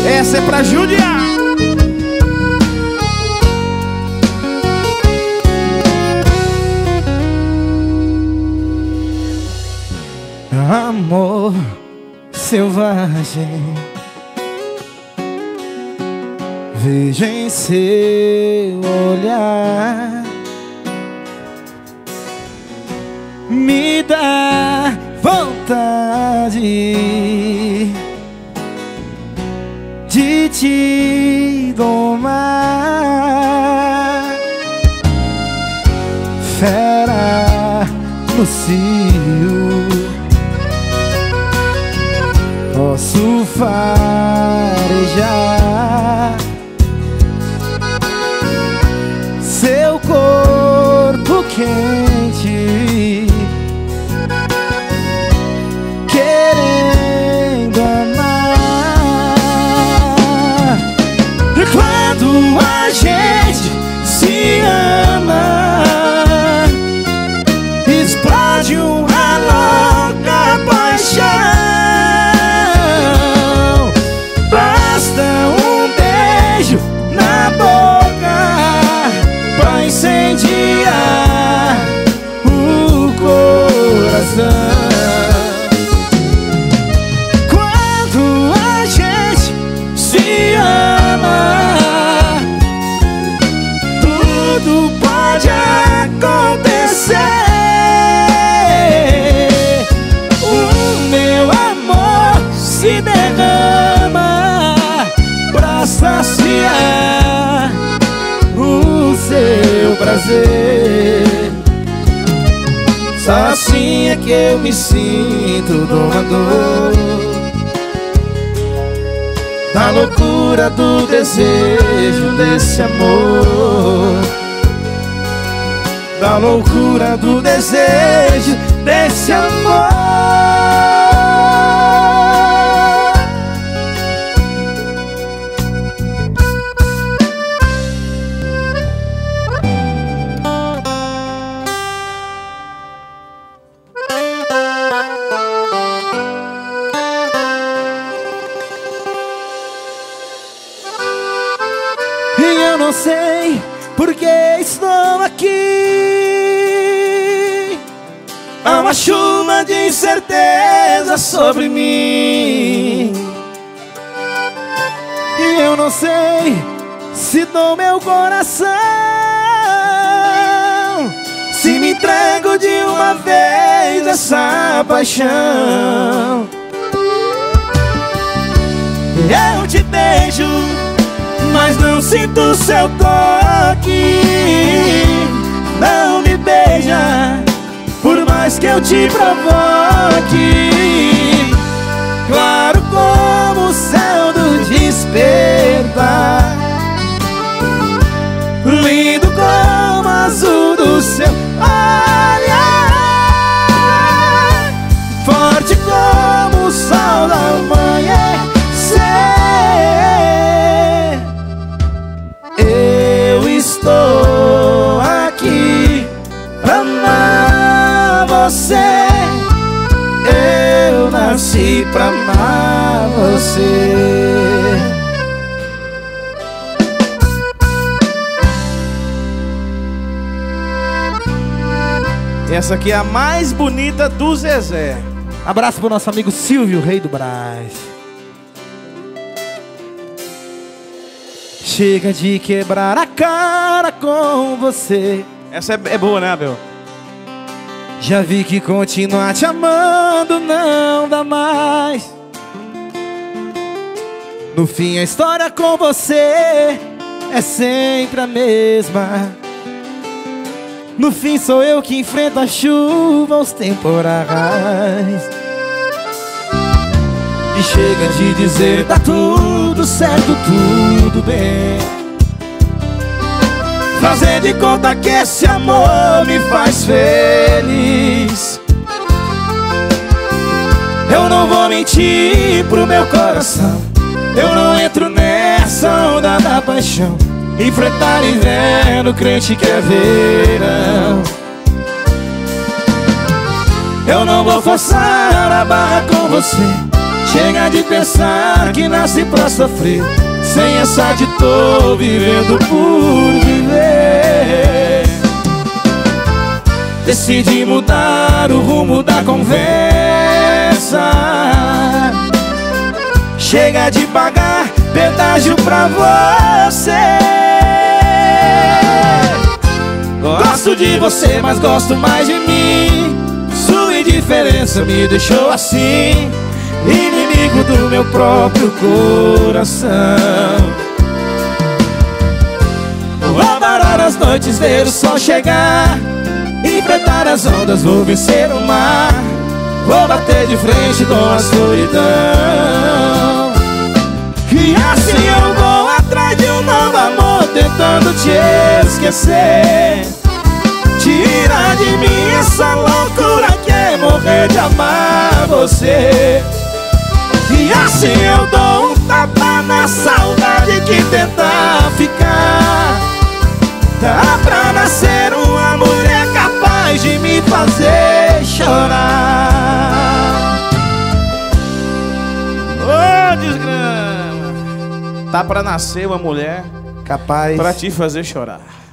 Essa é pra judiar. Amor selvagem, vejo em seu olhar, me dá vontade de te domar. Fera no cio, posso farejar seu corpo quente, querendo amar. E quando a gente se ama, explode uma louca paixão. Incendiar o coração. Quando a gente se ama, tudo pode acontecer. O meu amor se derrama pra saciar o seu prazer. Só assim é que eu me sinto domador da loucura do desejo desse amor, da loucura do desejo desse amor. Não sei por que estou aqui. Há uma chuva de incerteza sobre mim, e eu não sei se dou meu coração, se me entrego de uma vez essa paixão. Eu te beijo, mas não sinto seu toque. Não me beija, por mais que eu te provoque. Claro como o céu do despertar, lindo como o azul do seu olhar, forte como o sol da manhã. Eu estou aqui pra amar você. Eu nasci pra amar você. Essa aqui é a mais bonita do Zezé. Abraço pro nosso amigo Silvio, rei do Brás. Chega de quebrar a cara com você. Essa é boa, né, Abel? Já vi que continuar te amando não dá mais. No fim a história com você é sempre a mesma. No fim sou eu que enfrento a chuva, os temporais. E chega de dizer tá tudo certo, tudo bem, fazer de conta que esse amor me faz feliz. Eu não vou mentir pro meu coração, eu não entro nessa onda da paixão. Enfrentar inverno, crente que é verão. Eu não vou forçar a barra com você, Chega de pensar que nasci pra sofrer. Sem essa de tô vivendo por viver. Decidi mudar o rumo da conversa. Chega de pagar pedágio pra você. Gosto de você, mas gosto mais de mim. Sua indiferença me deixou assim, inimigo do meu próprio coração. Vou parar as noites, ver o sol chegar, enfrentar as ondas, vou vencer o mar. Vou bater de frente com a solidão. E assim eu vou atrás de um novo amor, tentando te esquecer. Tira de mim essa loucura que é morrer de amar você. E assim eu dou um tapa na saudade que tenta ficar. Dá pra nascer uma mulher capaz de me fazer chorar. Ô, desgrama! Tá pra nascer uma mulher Capaz pra te fazer chorar.